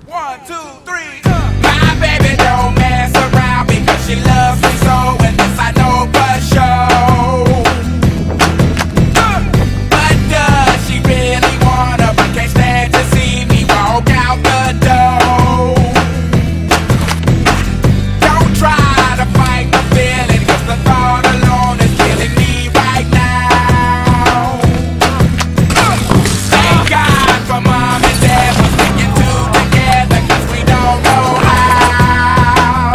1, 2, 3. My baby don't mess around because she loves me so, and this I know for sure. But does she really wanna? But can't stand to see me walk out the door. Don't try to fight the feeling, 'cause the thought alone is killing me right now. Thank God for mom and dad for sticking two together, 'cause we don't know how.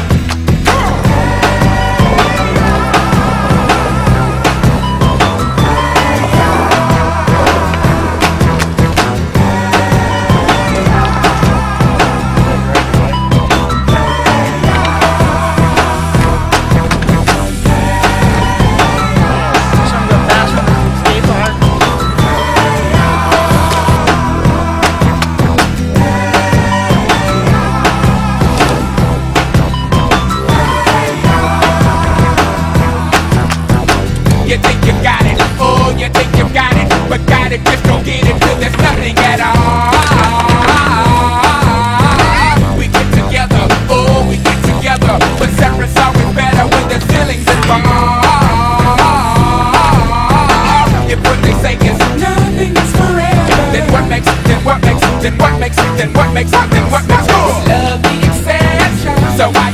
You think you got it, oh, you think you got it, but got it, just don't get it till there's nothing at all. We get together, oh, we get together, but separate's always better when there's feelings involved. If what they say is nothing is forever, then what makes love the exception? So I